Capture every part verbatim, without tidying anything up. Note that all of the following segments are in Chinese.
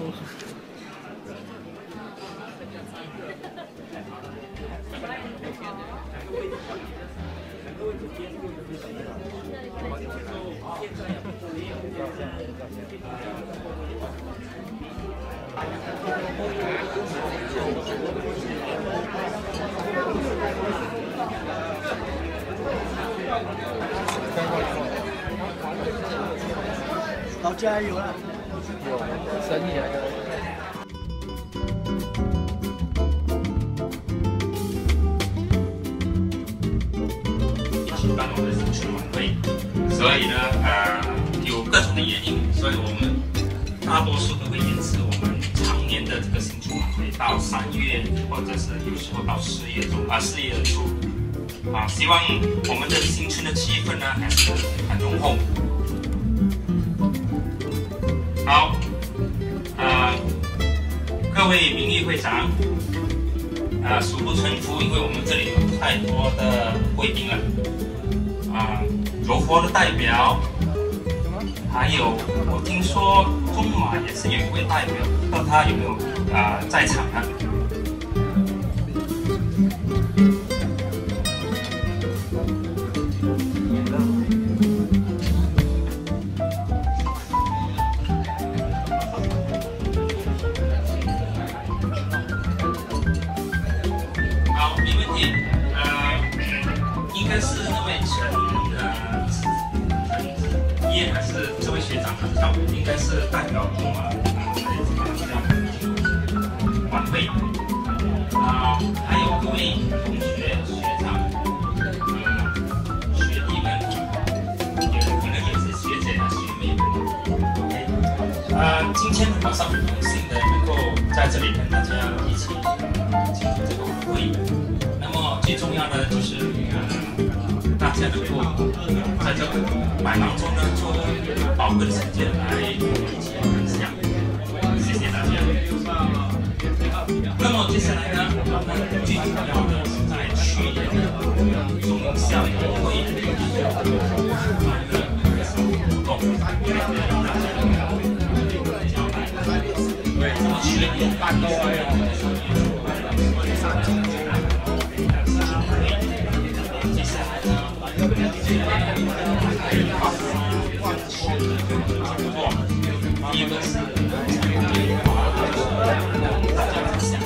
好，加油了！有，生意来的。 举办我们的新春晚会，所以呢，呃，有各种的原因，所以我们大多数都会延迟我们常年的这个新春晚会到三月，或者是有时候到四月中啊四月初。啊，希望我们的新春的气氛呢还是很浓厚。好，啊、呃，各位名誉会长，啊、呃，数不胜数，因为我们这里有太多的贵宾了，啊、呃，柔佛的代表，还有我听说中马也是有一位代表，不知道他有没有啊、呃、在场呢？应该是代表中马来参加晚会啊，还有各位同学、学长、呃学弟们，也可能也是学姐啊、学妹们。OK， 呃，今天晚上很荣幸的能够在这里跟大家一起进行这个晚会。那么最重要的就是呃，大家能够在这个百忙中呢抽宝贵的时间来一起分享，谢谢大家。那么接下来呢，我们最主要的是在去年的中校友会办的活动，跟大家交代。那么去年办的接下来呢，第一个是大家分享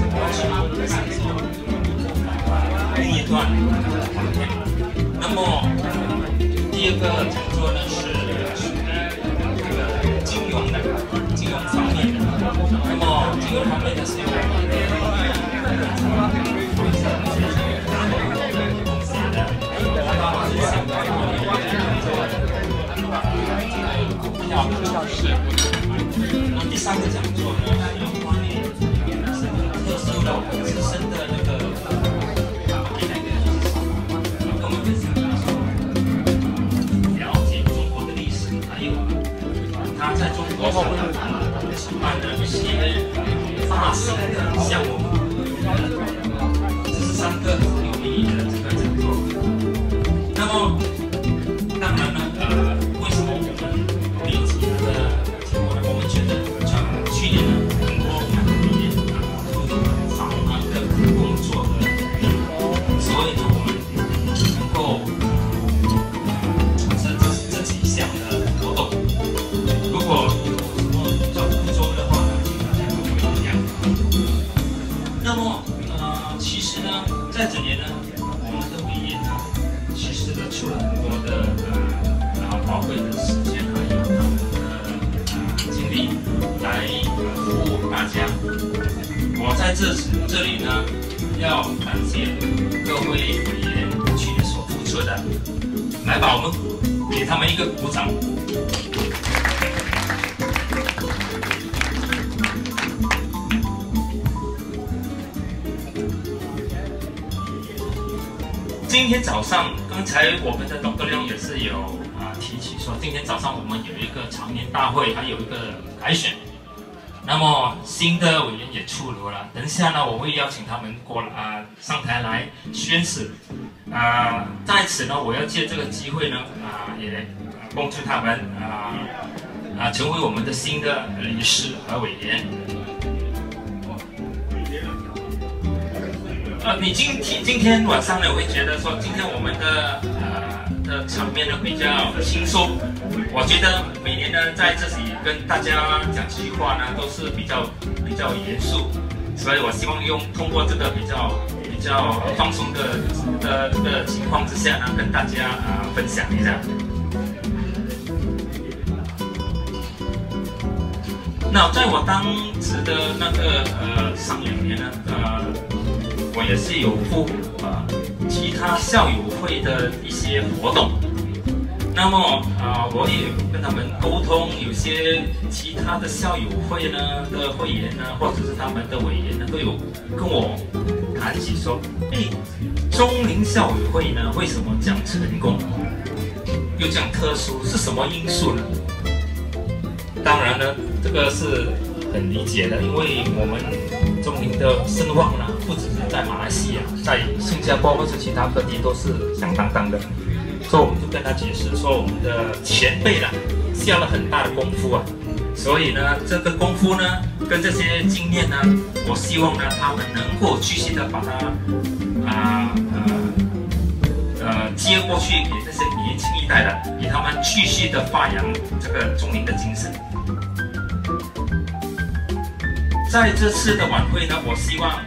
另一段影片。那么第二个讲座呢是属于这个金融的金融方面的。那么金融方面的是由是。那第三个讲座呢，是有关于特殊的我们自身的那个跟我们分享了解中国的历史，还有他在中国上举办的一些大型的项目，这是三个很有意义的这个讲座。那么当然呢，呃，为什么我们没有其他的节目呢？我们觉得，呃，去年呢，很多也啊都有很繁忙的工作的人，所以呢，我们能够这这这几项的活动，如果有什么叫不周的话呢，请大家跟我一样。那么，呃，其实呢，在这里呢，我们的委员呢，其实呢，出了很多的呃啊宝贵的时间，还有他们的呃精力来服务大家。我在这这里呢，要感谢各位委员去年所付出的，来吧，我们给他们一个鼓掌。今天早上，刚才我们的董哥亮也是有啊、呃、提起说，今天早上我们有一个常年大会，还有一个改选。那么新的委员也出炉了，等一下呢，我会邀请他们过来啊、呃、上台来宣誓。啊、呃，在此呢，我要借这个机会呢啊、呃、也恭祝他们啊、呃、 啊成为我们的新的理事和委员。呃，你今天今天晚上呢，我会觉得说，今天我们的呃的场面呢比较轻松。我觉得每年呢在这里跟大家讲这句话呢，都是比较比较严肃，所以我希望用通过这个比较比较放松的的这个情况之下呢，跟大家啊、呃、分享一下。那在我当值的那个呃上两年呢，呃。我也是有负啊、呃、其他校友会的一些活动，那么啊、呃、我也跟他们沟通，有些其他的校友会呢的会员呢，或者是他们的委员呢，都有跟我谈起说，哎，中龄校友会呢为什么这样成功，又这样特殊，是什么因素呢？当然呢，这个是很理解的，因为我们中龄的声望呢，不只是在马来西亚，在新加坡或者其他各地都是响当当的。所以我们就跟他解释说，我们的前辈呢下了很大的功夫啊，所以呢，这个功夫呢跟这些经验呢，我希望呢他们能够继续的把它啊呃呃接过去给这些年轻一代的，给他们继续的发扬这个中龄的精神。在这次的晚会呢，我希望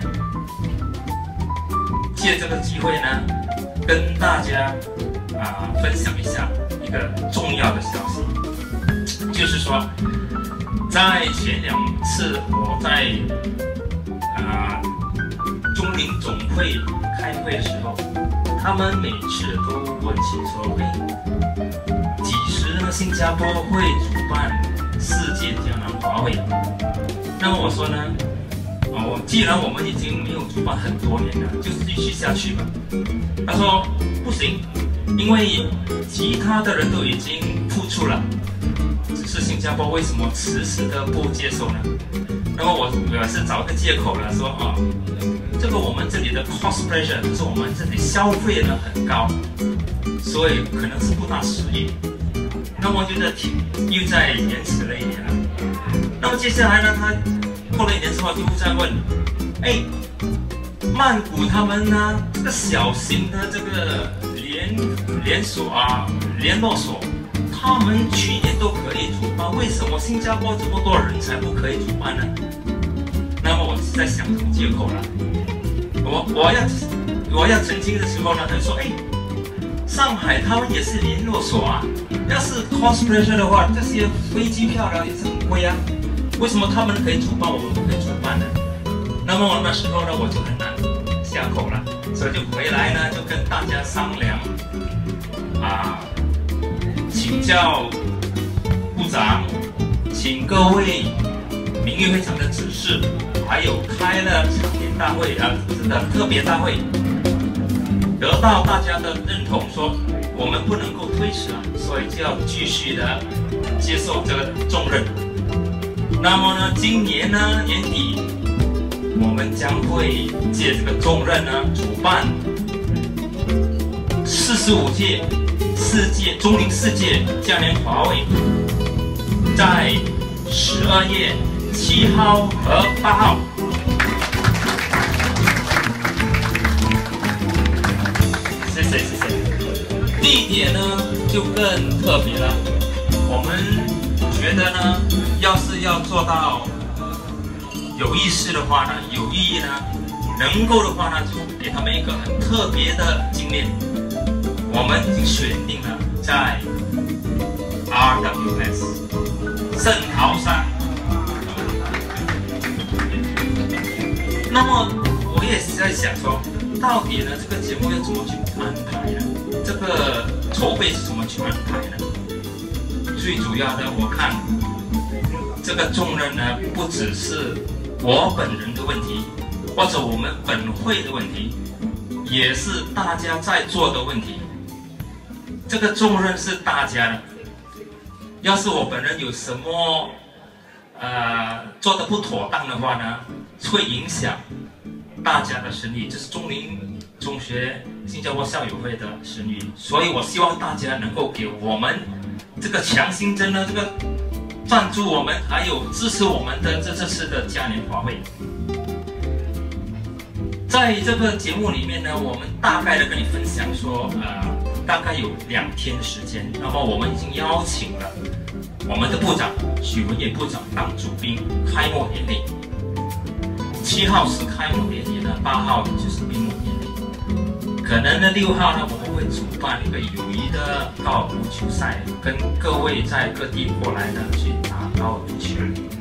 借这个机会呢，跟大家啊、呃、分享一下一个重要的消息，就是说，在前两次我在啊、呃、中龄总会开会的时候，他们每次都问起说，哎，几时呢新加坡会主办世界江南华会？那么我说呢，哦，既然我们已经没有主办很多年了，就继续下去吧。他说不行，因为其他的人都已经付出了，只是新加坡为什么迟迟的不接受呢？那么我我是找个借口了，说啊、哦，这个我们这里的 cost pressure 就是我们这里消费呢很高，所以可能是不大适应。那么我觉得又在延迟了一年了。那么接下来呢，他过了一年之后就在问，哎，曼谷他们呢这个小型的这个连连锁啊联络所，他们去年都可以主办，为什么新加坡这么多人才不可以主办呢？那么我是在想什么借口了？我我要我要澄清的时候呢，他就说，哎，上海他们也是联络所啊，要是 cost pressure 的话，这些飞机票呢也是很贵啊。为什么他们可以主办，我们不可以主办呢？那么那时候呢，我就很难下口了，所以就回来呢，就跟大家商量，啊，请教部长，请各位名誉会长的指示，还有开了常年大会啊，是的特别大会，得到大家的认同，说我们不能够推迟啊，所以就要继续的接受这个重任。那么呢，今年呢年底，我们将会借这个重任呢，主办四十五届世界中龄世界嘉年华会，在十二月七号和八号。谢谢谢谢。地点呢就更特别了，我们觉得呢，要是要做到有意思的话呢，有意义呢，能够的话呢，就给他们一个很特别的经验。我们已经选定了在 R W S 圣淘沙。那么我也是在想说，到底呢这个节目要怎么去安排呢？这个筹备是怎么去安排呢？最主要的，我看这个重任呢，不只是我本人的问题，或者我们本会的问题，也是大家在做的问题。这个重任是大家的，要是我本人有什么呃做的不妥当的话呢，会影响大家的声誉，这是中龄中学新加坡校友会的声誉，所以我希望大家能够给我们这个强心针呢，这个赞助我们，还有支持我们的这这次的嘉年华会。在这个节目里面呢，我们大概的跟你分享说，呃，大概有两天的时间。那么我们已经邀请了我们的部长许文业部长当主宾开幕典礼。七号是开幕典礼呢，八号就是闭幕典礼。可能呢，六号呢，我们会主办一个友谊的高尔夫球赛，跟各位在各地过来呢去打高尔夫球。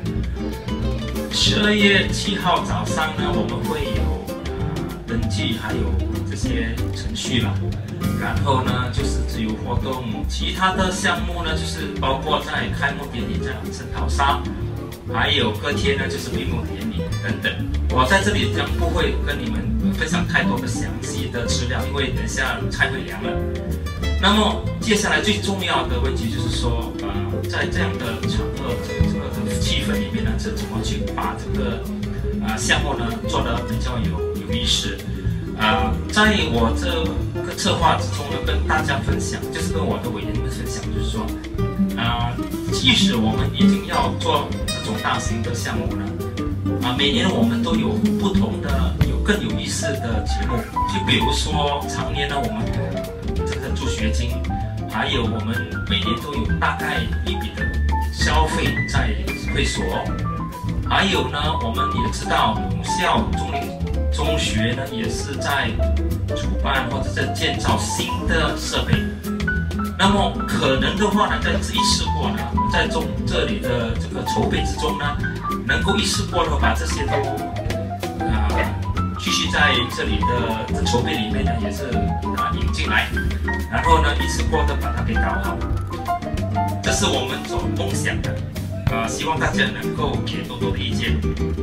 十二月七号早上呢，我们会有登记还有这些程序了，然后呢就是自由活动，其他的项目呢就是包括在开幕典礼这样圣淘沙，还有隔天呢就是闭幕典礼等等。我在这里将不会跟你们分享太多的详细的资料，因为等一下菜会凉了。那么接下来最重要的问题就是说，呃，在这样的场合、这个这个这个气氛里面呢，是怎么去把这个啊、呃、项目呢做得比较有有意思。啊、呃，在我这个策划之中呢，跟大家分享，就是跟我的委员们分享，就是说，啊、呃，即使我们已经要做这种大型的项目呢，啊、呃，每年我们都有不同的、有更有意思的节目，就比如说常年呢，我们有这个助学金，还有我们每年都有大概一笔的消费在会所，还有呢，我们也知道母校中林中学呢也是在主办或者在建造新的设备。那么可能的话呢，在这一次过呢，在中这里的这个筹备之中呢，能够一次过的把这些都啊、呃、继续在这里的筹备里面呢，也是啊引进来，然后呢一次过的把它给搞好，这是我们所梦想的。啊、呃，希望大家能够给多多的意见。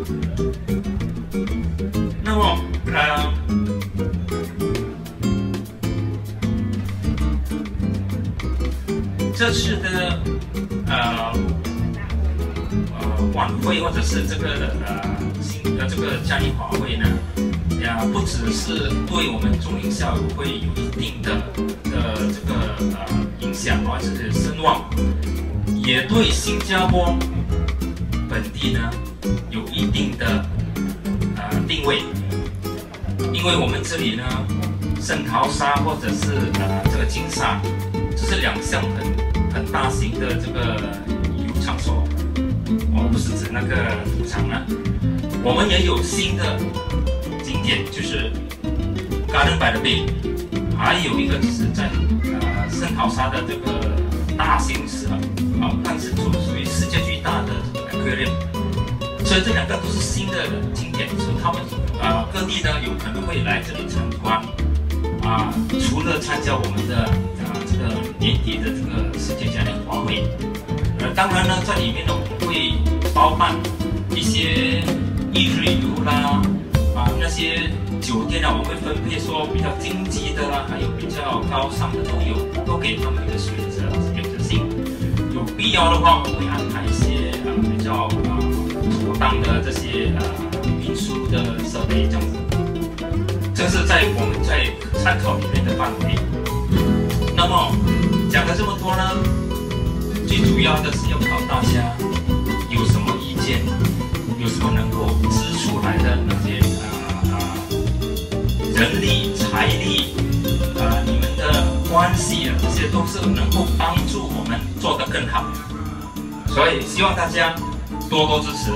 那么，呃，这次的呃呃晚会或者是这个呃新呃这个嘉年华会呢，呀，不只是对我们中林校友会有一定的的这个呃影响或者是声望，也对新加坡本地呢有一定的呃定位。因为我们这里呢，圣淘沙或者是呃这个金沙，这是两项很很大型的这个旅游场所，哦，不是指那个赌场呢。我们也有新的景点，就是 Garden by the Bay， 还有一个就是在呃圣淘沙的这个大型是啊，但是属属于世界最大的这个 aquarium。所以这两个都是新的景点，所以他们啊、呃、各地呢有可能会来这里参观啊、呃。除了参加我们的啊、呃、这个年底的这个世界嘉年华会，呃，当然呢在里面呢我们会包办一些一日游啦，啊、呃、那些酒店呢我们会分配说比较经济的啦，还有比较高尚的都有，都给他们一个选择选择性。有必要的话，我们会安排一些啊、呃、比较啊。呃妥当的这些呃运输的设备这样子，这是在我们在参考里面的范围。那么讲了这么多呢，最主要的是要考大家有什么意见，有什么能够支出来的那些啊啊、呃、人力、财力啊、呃、你们的关系啊，这些都是能够帮助我们做得更好。所以希望大家多多支持。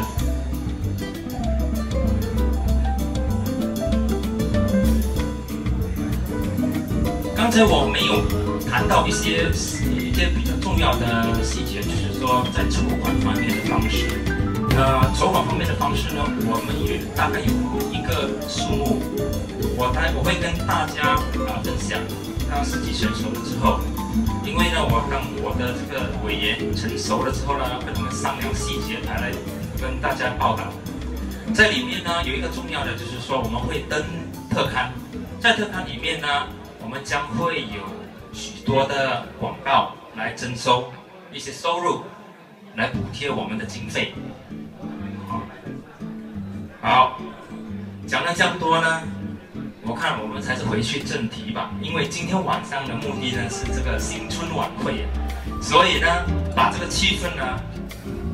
刚才我没有谈到一些一些比较重要的细节，就是说在筹款方面的方式。呃，筹款方面的方式呢，我们也大概有一个数目，我待我会跟大家啊分享。当时机成熟了之后，因为呢，我当我的这个委员成熟了之后呢，跟他们商量细节，才来跟大家报道。在里面呢，有一个重要的就是说，我们会登特刊，在特刊里面呢，我们将会有许多的广告来征收一些收入，来补贴我们的经费。好，好，讲了这样多呢，我看我们还是回去正题吧，因为今天晚上的目的呢是这个新春晚会，所以呢，把这个气氛呢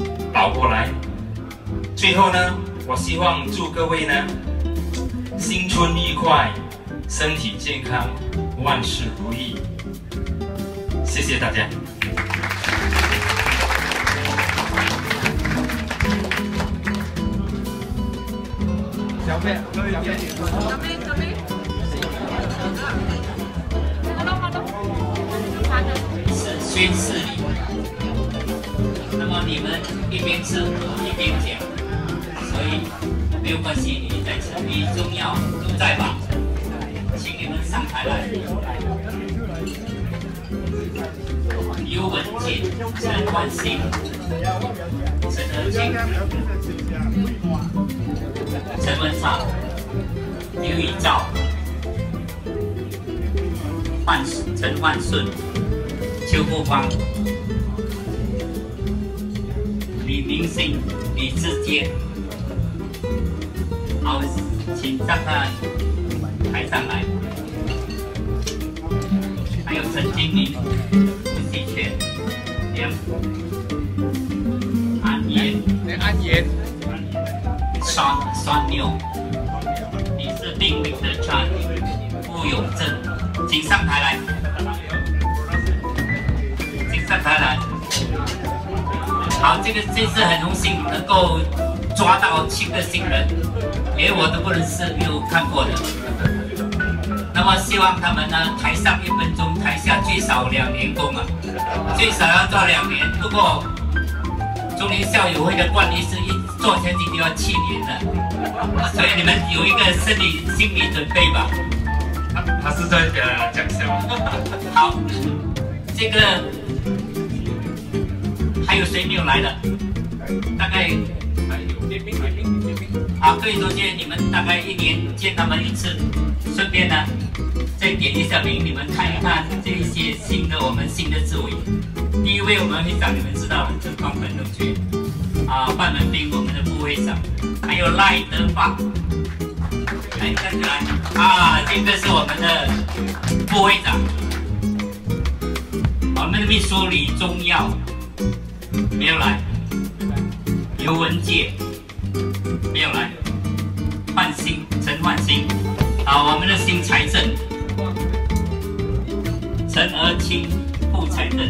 跑过来。最后呢，我希望祝各位呢新春愉快，身体健康，万事如意。谢谢大家。 小妹，小妹，小妹，小妹。 是宣誓礼，那么你们一边吃一边讲，所以没有关系，你在吃，你重要都在吧？请你们上台来。尤文杰、陈冠希、陈德清、陈文畅、刘以照。 范陈焕顺、邱国芳、李明星、李志坚，好，请上台台上来。还有陈金明、吴锡全、梁安岩、 安岩、 双双牛、李世斌、李德川、傅永正。 请上台来，请上台来。好，这个这次很荣幸能够抓到七个新人，连我都不认识，没有看过的。那么希望他们呢，台上一分钟，台下最少两年功啊，最少要做两年。如果中联校友会的惯例是一做下去就要七年的，所以你们有一个心理心理准备吧。 他是在呃讲笑。 好，这个还有谁没有来的？大概还有点兵，点兵，点兵。 啊，各位同学，你们大概一年见他们一次，顺便呢再点一下名，你们看一看这一些新的我们新的志伟。第一位我们会长你们知道了，就是高本同学啊，范文斌我们的副会长，还有赖德发。 来，站起来啊！这个是我们的副会长，我们的秘书李宗耀没有来，尤文介没有来，焕新陈焕新，好，我们的新财政陈娥清副财政，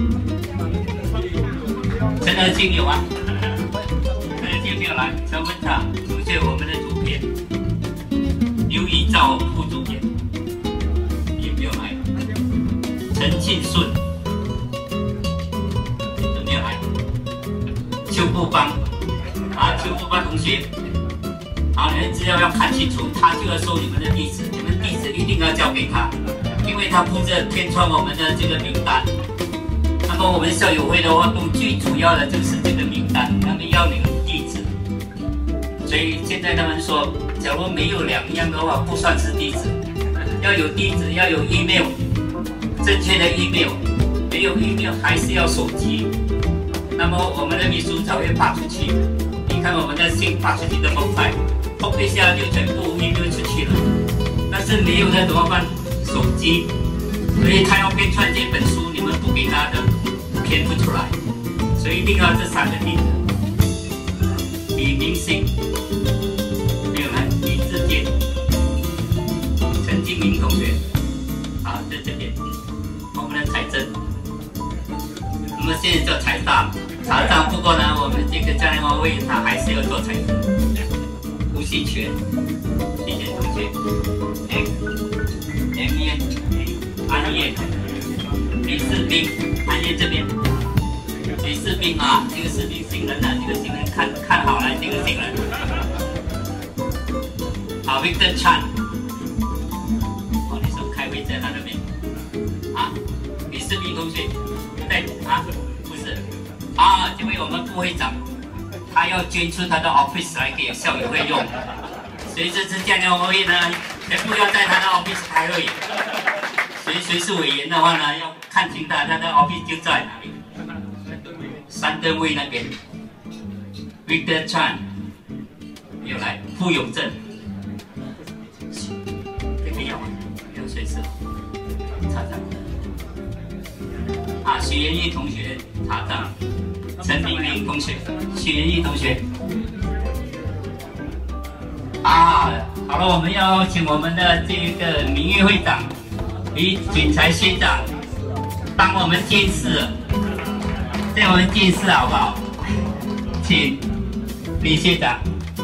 陈娥清有啊？陈娥清没有来，陈文畅出现我们的主编。 刘一照副主编也没有来，陈庆顺也没有来，邱步邦啊，邱步邦同学，好，你们资料要看清楚，他就要收你们的地址，你们地址一定要交给他，因为他负责编创我们的这个名单。那么我们校友会的活动最主要的就是这个名单，他们要你们地址，所以现在他们说。 假如没有两样的话，不算是地址。要有地址，要有 email， 正确的 email， 没有 email 还是要手机。那么我们的秘书才会发出去。你看我们的信发出去这么快，砰一下就全部 email 出去了。但是没有的怎么办？手机。所以他要编撰这本书，你们不给他的，编不出来。所以一定要这三个地址。李明星。 陈金明同学，好，在这边，我们的财政，我们现在做财账，财账。不过呢，我们这个嘉年华会他还是要做财政。吴锡全，谢谢同学。哎 ，M 燕，安燕，李世斌，安燕这边，李世斌啊，这个世斌新人啊，这个新人看看好了，这个新人。好 ，Victor Chan。 在他那边啊，李世斌同学在啊，不是啊，这位我们副会长，他要捐出他的 office 来给校友会用，所以这次嘉年华会呢，全部要在他的 office 开会。所以谁是委员的话呢，要看清他他的 office 就在哪里，山登卫那边 ，Victor Chan 有来，傅永正，这个要吗？ 谁是查账？啊，徐元义同学查账， 陈玲玲同学、许仁义同学。啊，好了，我们要请我们的这个名誉会长李锦才学长帮我们监事，对我们监事好不好？请李学长。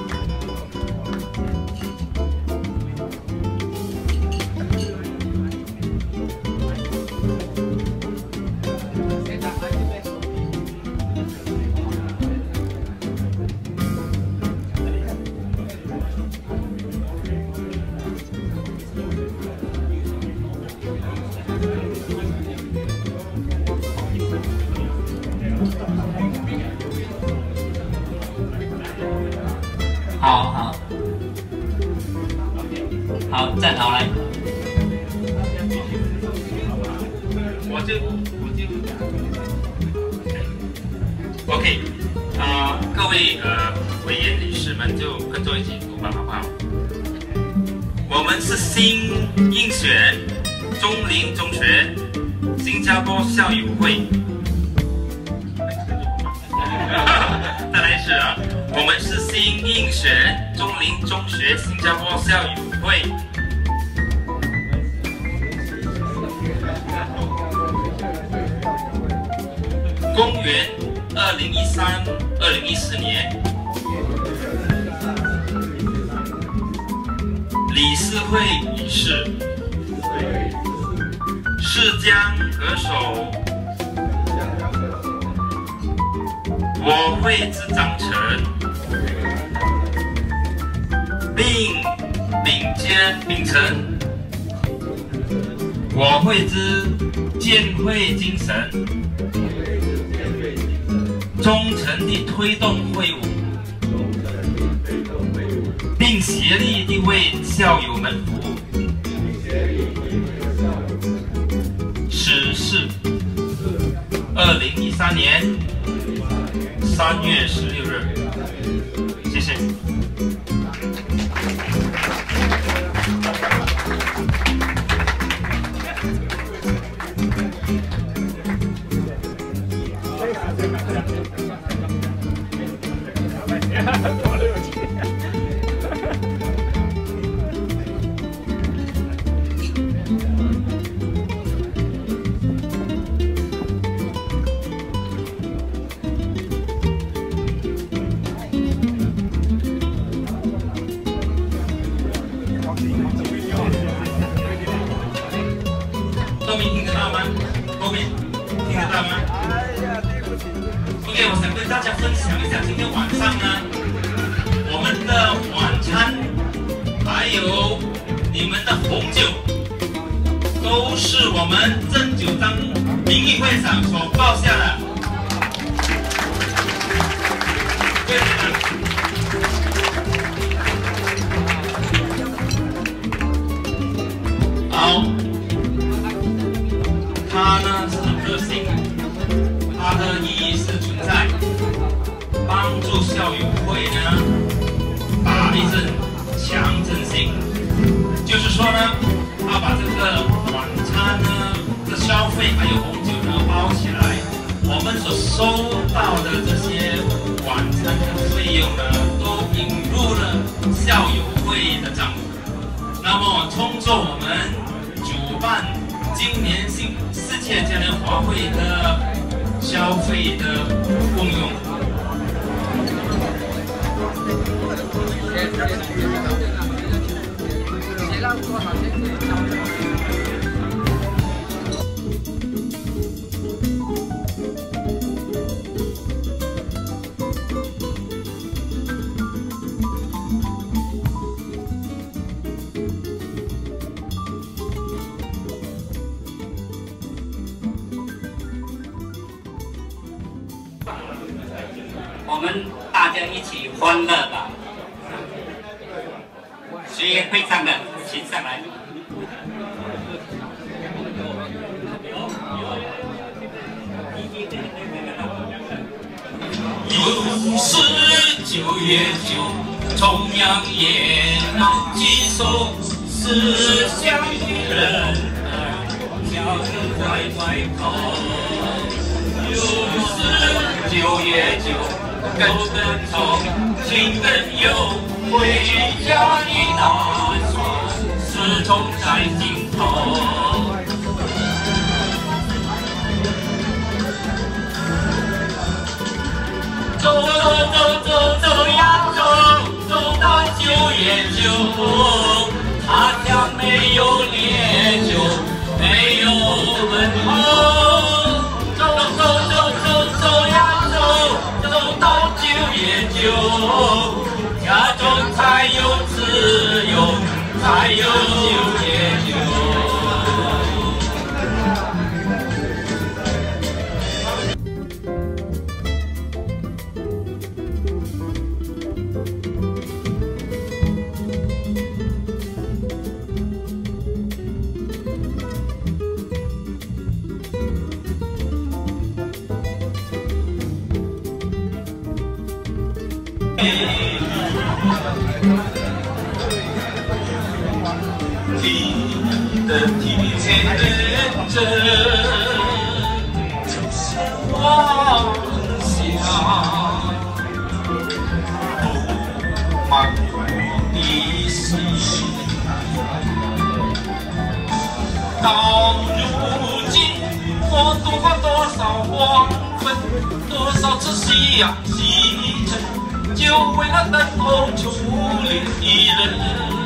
好好，好，站好来。 我就我就 OK 啊、呃，各位呃委员理事们就跟着一起读吧，好不好？我们是新应选中林中学新加坡校友会。再来一次啊！ 我们是新应选中林中学新加坡校友会。公元二零一三、二零一四年，理事会议事，是将歌手我会之章程。 并并肩秉承我会之建会精神，忠诚地推动会务，并协力地为校友们服务。此事二零一三年三月十六日，谢谢。 后面听得到吗？后面听得到吗 ？OK， 我想跟大家分享一下，今天晚上呢，我们的晚餐还有你们的红酒，都是我们郑九章名誉会长所报下的。对的。 好，它呢是很热心，它的意义是存在帮助校友会呢打一针强针性，就是说呢，他把这个晚餐呢的消费还有红酒呢包起来，我们所收到的这些晚餐的费用呢，都引入了校友会的账户，那么充作我们 主办今年新世界嘉年华会的消费的功用。 我们大家一起欢乐吧！谁会唱的，请上来。 又是九月九，重阳夜难寄手，思乡的人儿，笑得乖乖口。又是九月九，跟着走，情人有回家的打算，始终在心头。走走走走走呀走，走到九月九，他乡没有烈酒，没有问候。走走走走走呀走，走到九月九，家中才有自由，才有九月九。你的天真，就是妄想，不满我的心。到如今，我度过多少黄昏，多少次夕阳西沉，就为了等候初恋的人。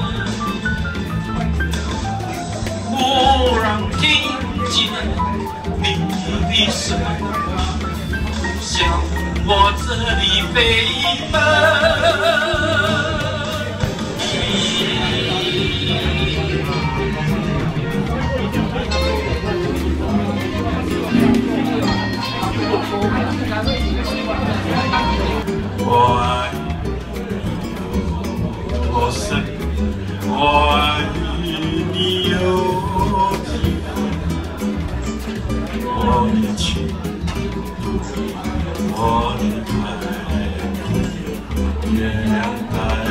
忽然听见你的声音，向我这里飞奔。我爱你，我深，我爱你有。我的情，我的爱，月亮代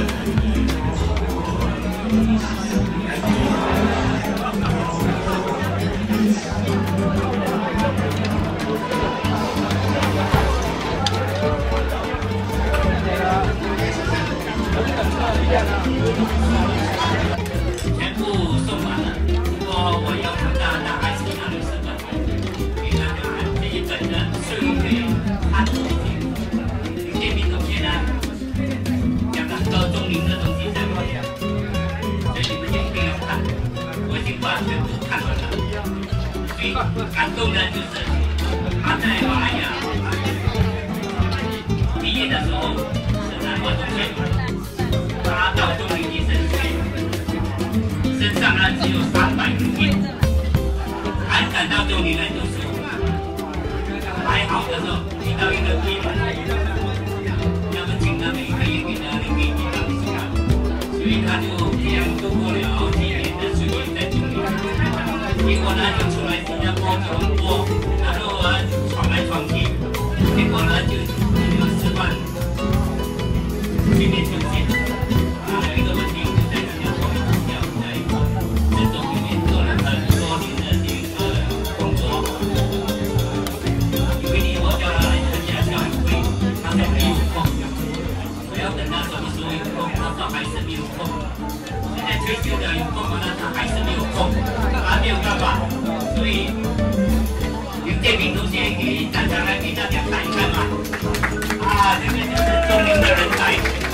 全部送完了，不过我要求大家还是拿六十本。这一本的岁月看东西，有些民同学呢讲了很多中龄的东西在里面，所以你们也一定要看。我已经把全部看完了，最感动的就是他在马来亚毕业的时候是南华中学，他到中龄医生去，身上呢只有三百卢币，还赶到中龄来读书。还好的时候遇到一个贵人，要么请他每个月给他零点几当时看，所以他就这样度过了几年的岁月在中国。结果呢就出来新加坡闯过，然后啊闯来闯去，结果呢就有十万去年就见。啊，有一个问题就在新加坡要在这种里面做了很多年的这个工作。我叫他来参加教育会，他才没有空。我要等他什么时候有空，他说还是没有空。现在退休了有空了，他还是没有空，他没有办法。所以林建明同学给大家来给大家看一看吧。啊，这个就是中龄的人才，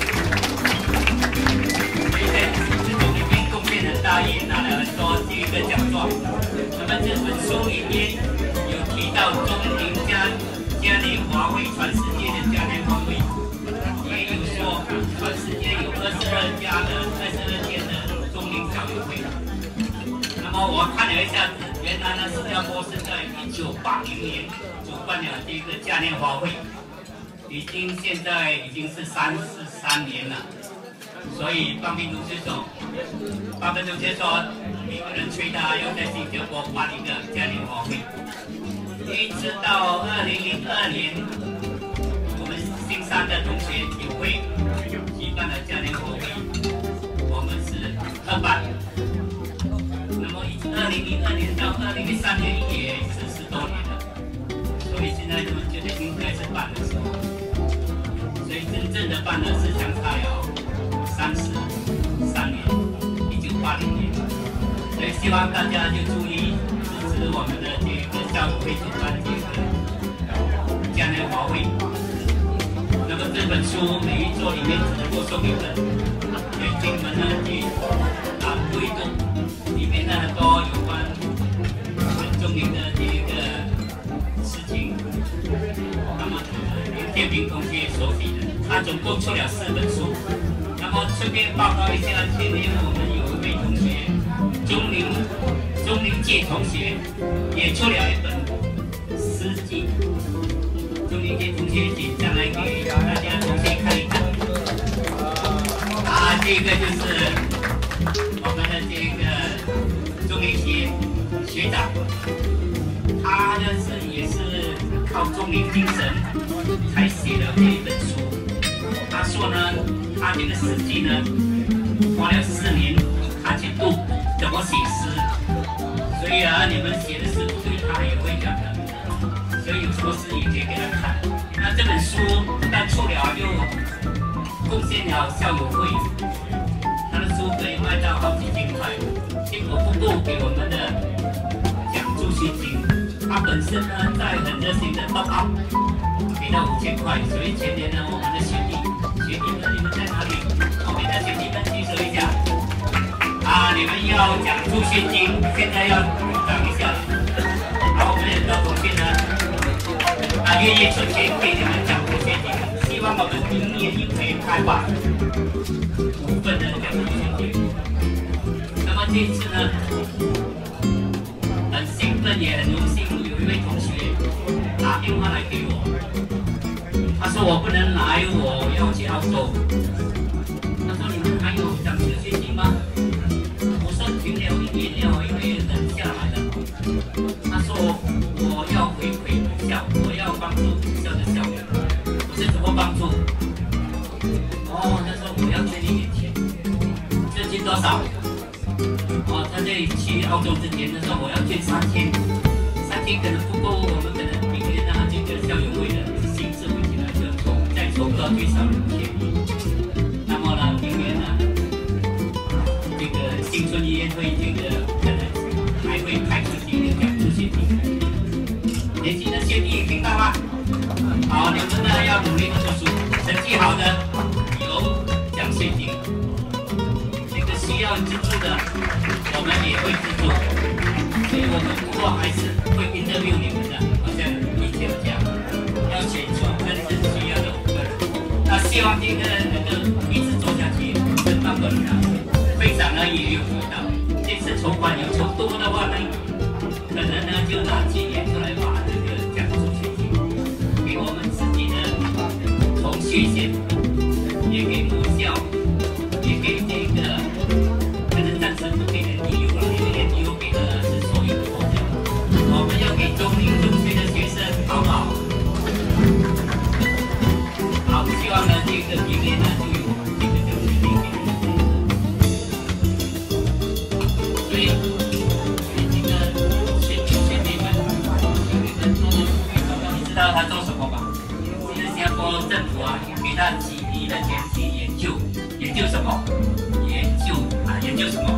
所以在这种里面贡献很大，也拿了很多这个奖状。那么这本书里面有提到中龄家。嘉年华会，全世界的嘉年华会，也有说全世界有二十二家的、二十二届的中龄教育会。那么我看了一下子，原来呢，新加坡是在一九八零年主办了这个嘉年华会，已经现在已经是三十三年了。所以方斌同学说，方斌同学说，每个人催他要在新加坡办一个嘉年华会。一直到二零零二年，我们新山的同学友会举办了嘉年华会，我们是合办。那么二零零二年到二零零三年也是十多年了，所以现在在怎么觉得应该是办的时候，所以真正的办呢是相差有三十三年，一九八零年。所以希望大家就注意支持我们的这个校友会主办这个嘉年华会。那么这本书每一座里面只能够送一本，所以请你们呢去啊读一读，里面呢很多有关很著名的这个事情。那么林建平同学所写的，他总共出了四本书。那么顺便报告一下，前面我们有一位同学，钟灵钟灵介同学也出了一本诗集。钟灵介同学请上来给大家同学看一看。啊，这个就是我们的这个钟灵学学长，他呢是也是靠钟灵精神才写了这一本书。他说呢，他这个诗集呢，花了四年，他去读怎么写诗，所以啊，你们写的诗对他也会讲的，所以有什么诗也可以给他看。那这本书不但出了，又贡献了校友会，他的书可以卖到好几千块，结果不够给我们的奖助学金。他本身呢，在很热心的 top up， 给到五千块，所以前年呢，我们的学弟学弟们，你们在哪里？后面的学弟们举手一下。啊，你们要奖助学金，现在要鼓掌一下。好，我们很多同学呢，啊，愿意出钱给你们奖助学金，希望我们明年也可以开发五份的奖助学金。那么这一次呢，很兴奋也很荣幸，有一位同学打电话来给我。他说我不能来，我要去澳洲。他说你们还有奖助学金吗？我说停了一年了，因为人下来了。他说我要回馈母校，我要帮助母校的校园。我说怎么帮助？哦，他说我要捐一点钱。捐捐多少？哦，他在去澳洲之前，他说我要捐三千，三千可能不够，我们可能明年呢这个校友会的形式会起来。再筹到最少两千亿，那么呢，明年呢，这个新春音乐会这个可能还会开出新的奖助学金。年轻的学弟听到吗？好，你们呢要努力的读书，成绩好的有奖学金，这个需要资助的我们也会资助，所以我们不过还是会 interview 你们的，好像以前这样，要选出真正需要的五个人。那希望这个能够一直做下去，跟当本人会长呢也有提到，这次筹款有筹多的话呢，可能呢就拿几年出来把这个奖助学金给我们自己的同学先，也给母校，也给这个可能暂时不给的 D U 了，因为 D U 给的是所有的国家，我们要给中龄中学的学生好不好？好，希望呢这个明年呢就有这个奖学金给你们。所以，这个学弟学妹们，学妹们做的，你知道他做什么吗？新加坡政府啊，给他几亿的钱去研究，研究什么？研究啊，研究什么？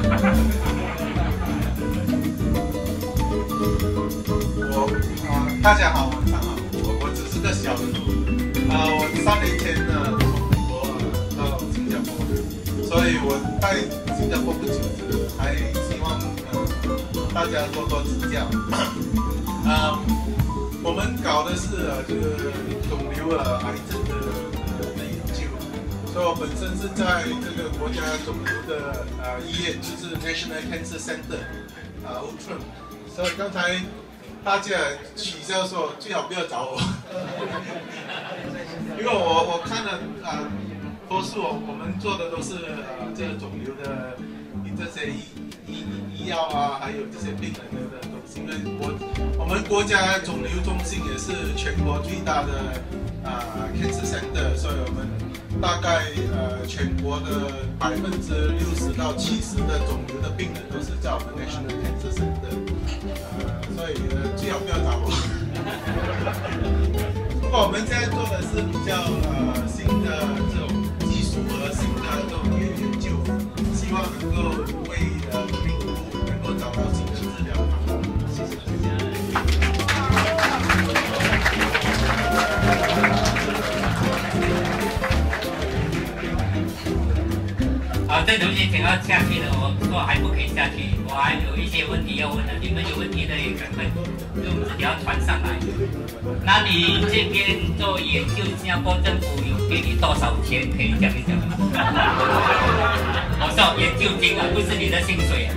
我啊、呃，大家好，晚上好。我我只是个小人物啊、呃，我三年前呢从美国到新加坡，所以我在新加坡不久，还希望呃大家多多指教。啊、呃，我们搞的是呃这个肿瘤呃癌症的呃的研究，所以我本身是在这个国家肿瘤的呃医院，就是 National Cancer Center 啊 Outram， 所以刚才大家取笑说最好不要找我，因为我我看了啊、呃，多数我们做的都是呃这个肿瘤的这些医医医药啊，还有这些病人的东西，因为国我们国家肿瘤中心也是全国最大的啊、呃、cancer center， 所以我们大概呃全国的百分之六十到七十的肿瘤的病人都是在我们 National Cancer Center， 呃，所以呃最好不要找我。 过我们现在做的是比较呃新的这种技术和新的这种研究，希望能够为呃病毒能够找到新的治疗方法。谢谢大家。 好，这东西想要下去的，我说还不可以下去，我还有一些问题要问的，你们有问题的也赶快用纸条传上来。那你这边做研究，新加坡政府有给你多少钱？可以讲一讲吗？我说研究金啊，不是你的薪水啊。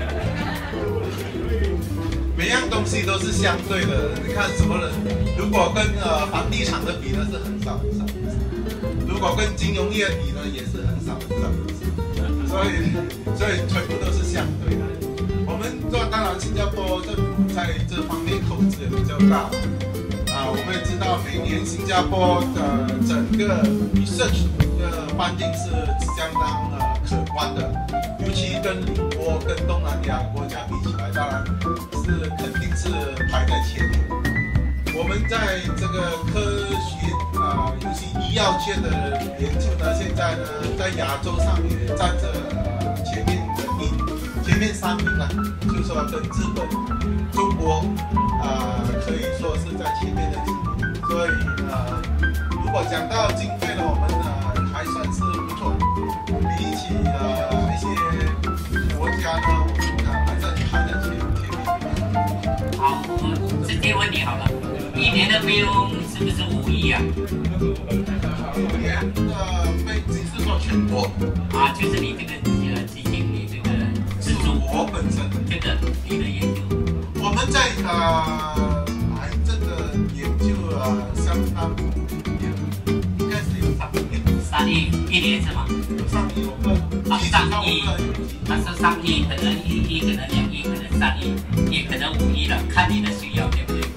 每样东西都是相对的，你看什么人，如果跟呃房地产的比呢是很少很少，如果跟金融业比呢也是很少很少。所以，所以全部都是相对的。我们做，当然新加坡政府在这方面投资也比较大。啊，我们也知道每年新加坡的整个 research 的环境是相当呃可观的，尤其跟邻国、跟东南亚国家比起来，当然是肯定是排在前面。我们在这个科学啊、呃，尤其医药界的研究呢，现在呢，在亚洲上也占着呃前面的一前面三名了，就是说跟日本、中国啊、呃，可以说是在前面的几名。所以呃，如果讲到经费呢，我们呢还算是不错，比起呃一些国家呢，我们呢还在排在前前面。 好，我直接问你好了。一年的费用是不是五亿啊？ 五年的费，只是说全国啊，就是你这个呃基金，你这个自主我本身这个你的研究， 我们在呃癌症的研究啊，相当应该是有三亿， 三亿一年是吗？ 有三亿有个啊，三亿，他说三亿，可能一亿，可能两亿，可能三亿，也可能五亿了，看你的需要，对不对？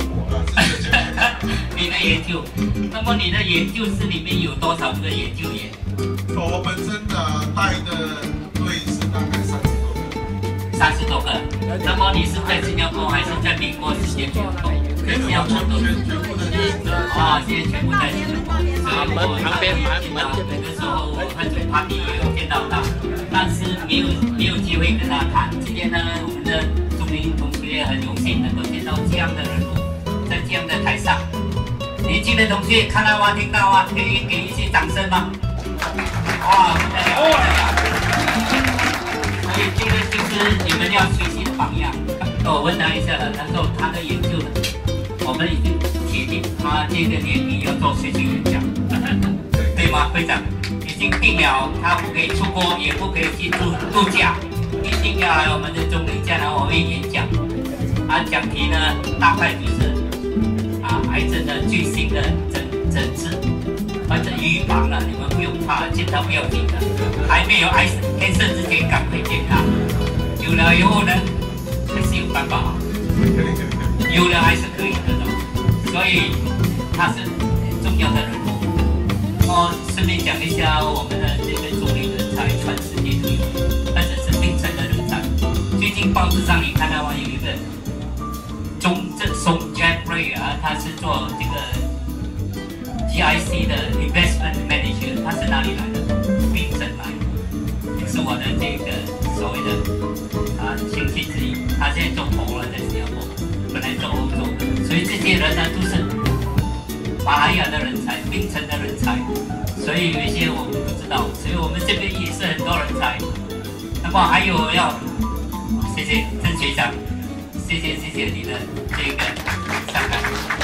你的研究，那么你的研究室里面有多少个研究员？ 我本身的带的队是大概三十多个。 三十多个。那么你是在新加坡还是在美国时间比较多？在新加坡都是。啊，现在全部在新加坡。所以我那边见到那个时候那种 party 也有见到他，但是没有没有机会跟他谈。今天呢，我们的钟林同学很荣幸能够见到这样的人物。在这样的台上，年轻的同学看到啊、听到啊，可以给一些掌声吗？哇，不得了，不得了！所以这个就是你们要学习的榜样。我问他一下了，他说他的研究，我们已经铁定他这个年底要做学习演讲，对吗，会长？已经定了，他不可以出国，也不可以去度度假，一定要来我们的中林将来我会演讲。啊，讲题呢，大概就是。啊，癌症的最新的诊诊治或者预防了，你们不用怕，见到不要紧的。还没有癌天生之前，赶快见他。有了以后呢，还是有办法。有了还是可以的的，所以他是重要的人物。我顺便讲一下我们的这个中年人才，全世界都有，或者是槟城的人才。最近报纸上你看到吗？有一个。钟正松 Jack Ray 啊，他是做这个 G I C 的 Investment Manager， 他是哪里来的？槟城来的，也是我的这个所谓的啊亲戚之一。他现在做头了，在新加坡，本来做欧洲的，所以这些人呢都是马来亚的人才，槟城的人才，所以有一些我们不知道，所以我们这边也是很多人才。那么还有要，谢谢郑学长。谢谢谢谢你的这个上台。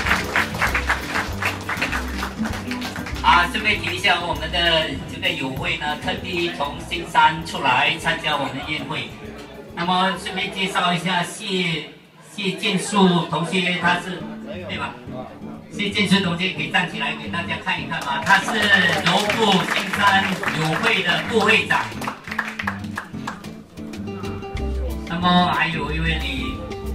啊，顺便提一下我们的这个友会呢，特地从新山出来参加我们的宴会。那么顺便介绍一下谢谢建树同学，他是对吧？谢建树同学可以站起来给大家看一看吗？他是柔步新山友会的副会长。那么还有一位李。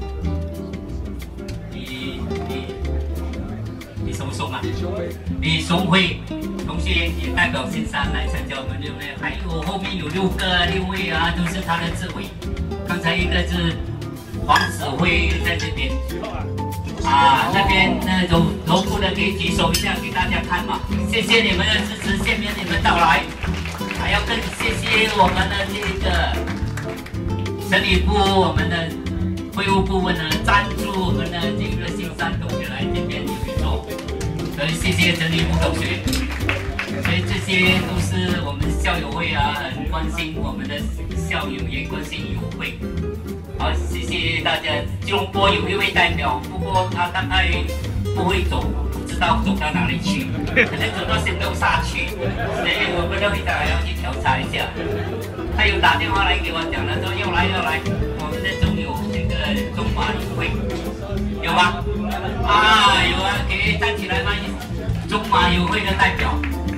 李松松啊，李松辉同学也代表新山来参加我们六位，还有后面有六个六位啊，都是他的志伟。刚才一个是黄子辉在这边，啊，那边那柔柔步的的可以举手一下给大家看嘛。谢谢你们的支持，谢谢你们到来，还要更谢谢我们的这个整理部，我们的会务部门呢赞助我们的这个新山同学来这边有一座，所以谢谢整理部同学。所以这些都是我们校友会啊，很关心我们的校友，也关心友会。好，谢谢大家。吉隆坡有一位代表，不过他大概不会走，不知道走到哪里去，可能走到仙豆沙去，所以我们的会长还要去调查一下。他有打电话来给我讲了，说要来要来，我们的中友这个中马友会有吗？啊，有啊，可以站起来吗？中马友会的代表。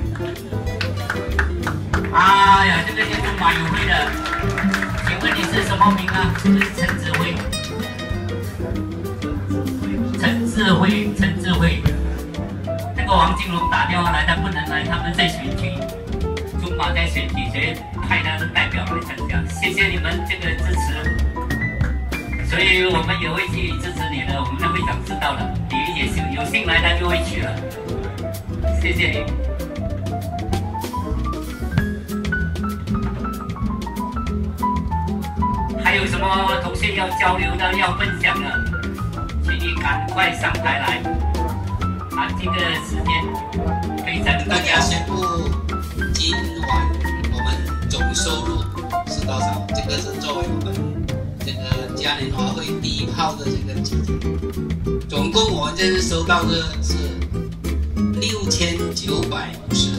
哎呀，这个是中马友会的，请问你是什么名啊？是不是陈志辉？陈志辉，陈志辉。那个王金龙打电话来，他不能来，他们在选举，中马在选举，所以派他的代表来参加。谢谢你们这个支持，所以我们也会去支持你的。我们的会长知道了，你也是有幸来，他就会去了。谢谢你。还有什么同学要交流的、要分享的，请你赶快上台来。啊，这个时间非常大家宣布，今晚我们总收入是多少？这个是作为我们这个嘉年华会第一炮的这个基金。总共我们这次收到的是六千九百五十。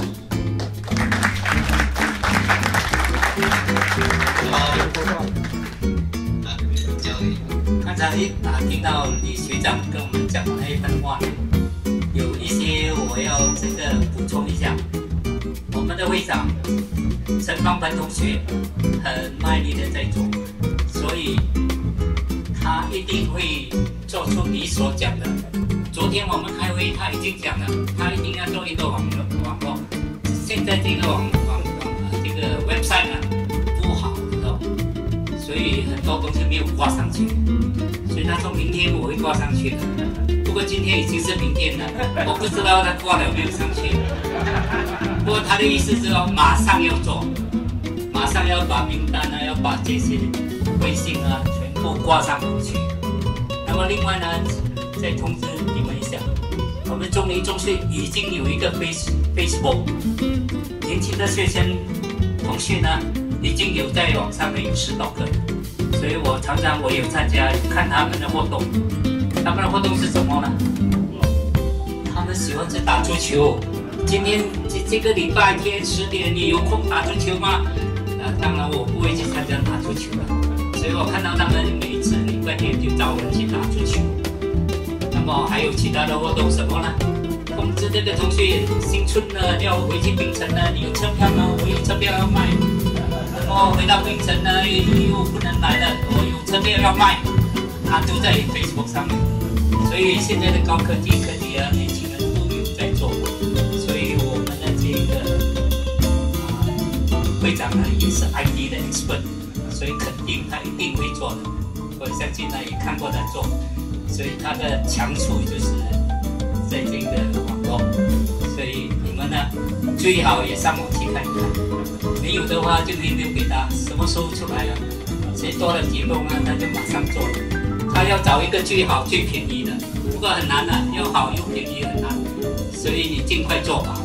刚才啊，听到李学长跟我们讲的那一番话，有一些我要这个补充一下。我们的会长陈方凡同学很卖力的在做，所以他一定会做出你所讲的。昨天我们开会，他已经讲了，他一定要做一个网络网络。现在这个网网网这个 website 呢不好的，所以很多东西没有挂上去。所以他说明天我会挂上去的，不过今天已经是明天了，我不知道他挂了没有上去。不过他的意思是说马上要做，马上要把名单啊，要把这些微信啊全部挂上去。那么另外呢，再通知你们一下，我们中一中学已经有一个 face Facebook， 年轻的学生同学呢已经有在网上面有十多个。所以我常常我有参加看他们的活动，他们的活动是什么呢？他们喜欢去打足球。今天这这个礼拜天十点，你有空打足球吗？啊，当然我不会去参加打足球了。所以我看到他们每次礼拜天就找人去打足球。那么还有其他的活动什么呢？通知这个同学新春呢要回去槟城呢，你有车票吗？我有车票要卖。我回到槟城呢，又不能来了，我有车票要卖，他都在 Facebook 上面。所以现在的高科技科技啊，年轻人都有在做。所以我们的这个啊会长呢也是 I T 的 expert， 所以肯定他一定会做的。我相信他也看过他做，所以他的强处就是在这个网络。所以你们呢最好也上网去看一看。没有的话就留留给他，什么时候出来啊？谁多了节目啊，他就马上做了。他要找一个最好最便宜的，不过很难啊，又好又便宜很难，所以你尽快做吧。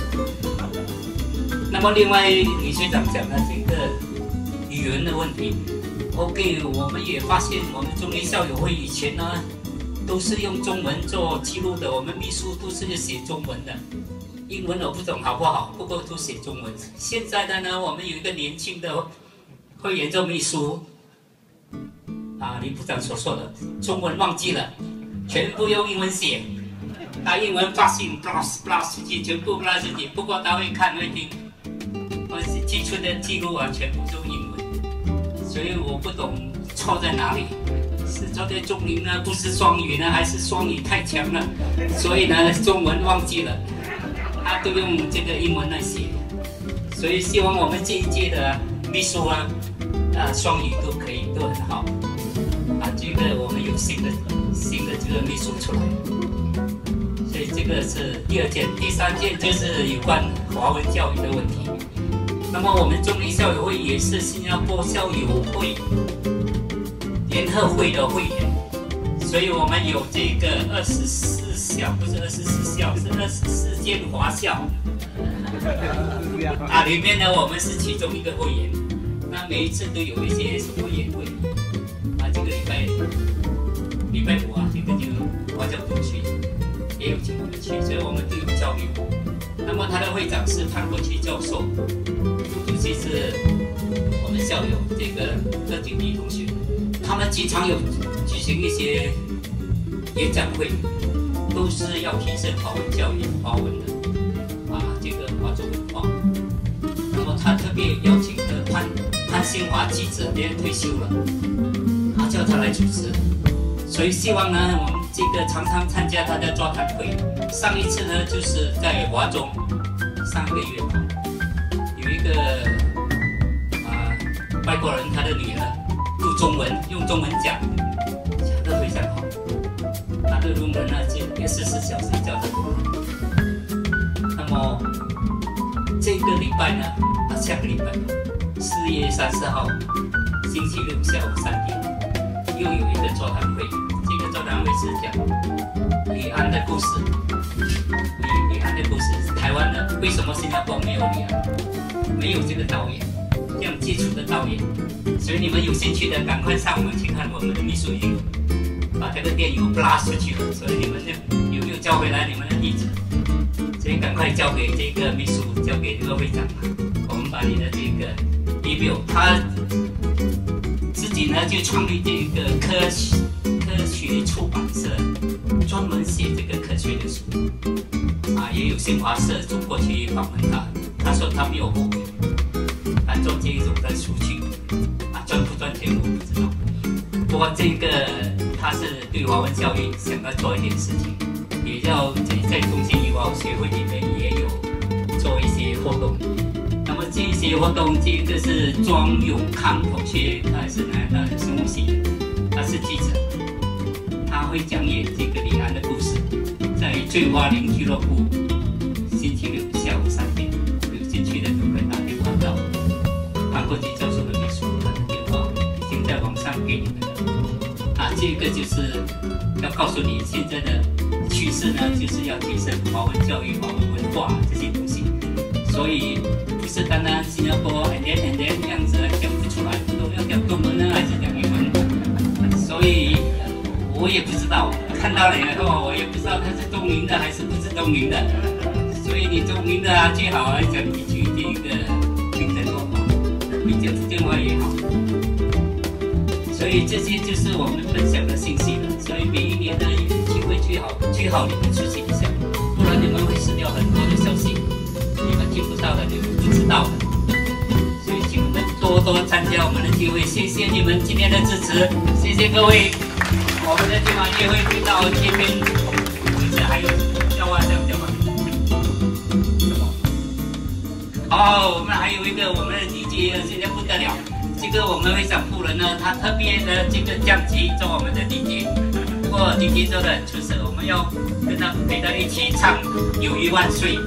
那么另外李学长讲的这个语言的问题 ，OK， 我们也发现我们中医校友会以前呢都是用中文做记录的，我们秘书都是写中文的。英文我不懂好不好，不过都写中文。现在的呢，我们有一个年轻的会员做秘书，啊，李部长所说的中文忘记了，全部用英文写，他英文发信 plus plus 几全部 plus 几，不过他会看会听，我寄出的记录啊，全部都英文，所以我不懂错在哪里。是错在中英呢，不是双语呢，还是双语太强了？所以呢，中文忘记了。他都用这个英文来写，所以希望我们这一届的秘书啊，啊双语都可以，都很好。啊，这个我们有新的新的这个秘书出来，所以这个是第二件，第三件就是有关华文教育的问题。那么我们中医校友会也是新加坡校友会联合会的会员，所以我们有这个二十四校，不是二十四校，是二十四间华校。啊，里面呢我们是其中一个会员。那每一次都有一些什么宴会，啊，这个礼拜礼拜五啊，这个就华教同学也有请我们去，所以我们都有交流。那么他的会长是潘国奇教授，副主席是我们校友这个乐景丽同学，他们经常有举行一些演讲会，都是要提升华文教育、华文的啊这个华族文化。那么他特别邀请了潘潘新华记者，别人退休了，他叫他来主持，所以希望呢我们这个常常参加他的座谈会。上一次呢就是在华中，上个月吧，有一个啊、呃、外国人，他的女儿读中文，用中文讲，讲得非常好。他的论文呢，也四十小时教的。那么这个礼拜呢，啊下个礼拜四月三十号星期六下午三点，又有一个座谈会。这个座谈会是讲李安的故事。李李安的故事，台湾的为什么新加坡没有李安？没有这个导演，这样杰出的导演。所以你们有兴趣的，赶快上网去看我们的秘书已经把这个电邮 blast 出去了，所以你们有没有交回来你们的地址？所以赶快交给这个秘书，交给这个会长，我们把你的这个 email， 他自己呢就创立这个科学科学出版社，专门写这个科学的书，啊，也有新华社走过去访问他，他说他没有后悔，他做这种的书去，啊，赚不赚钱我不知道，不过这个他是对华文教育想要做一点事情，也要在在中心友好协会里面也有做一些活动。那么这些活动，这个是庄永康同学，他是南大的生物系，他是记者，他会讲演这个李安的故事，在醉花林俱乐部，星期六下午三点，有兴趣的都可以打电话到潘国基教授的秘书，他的电话已经在网上给你们了。啊，这个就是要告诉你，现在的趋势呢，就是要提升华文教育、华文文化这些东西，所以不是单单新加坡很连很连这样子讲不出来，不懂要讲中文呢还是讲英文，所以我也不知道，看到了以后我也不知道他是中名的还是不是中名的，所以你中名的啊，最好啊讲一句这个名称多好，名字电话也好。所以这些就是我们分享的信息了。所以每一年呢，有机会最好最好你们出席一下，不然你们会失掉很多的消息，你们听不到的，你们不知道的。所以请你们多多参加我们的聚会，谢谢你们今天的支持，谢谢各位。我们的今晚也会推到这边，就是还有叫啊叫叫吗？什么？哦，我们还有一个我们的 D J， 现在不得了。这个我们会长夫人呢，他特别的这个降级做我们的 D J， 不过 D J 做的很出色，我们要跟他陪他一起唱《友谊万岁》。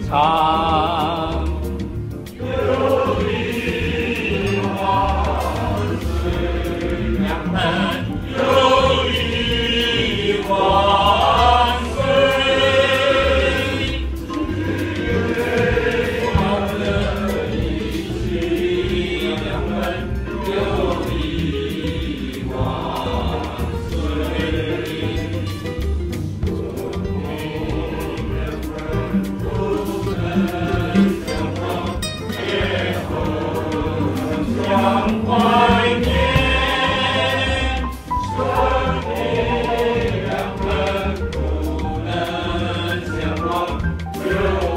长。 有礼万岁，两门有礼万岁。好的一起，两门有礼万岁。想怀念，生命两人不能相忘。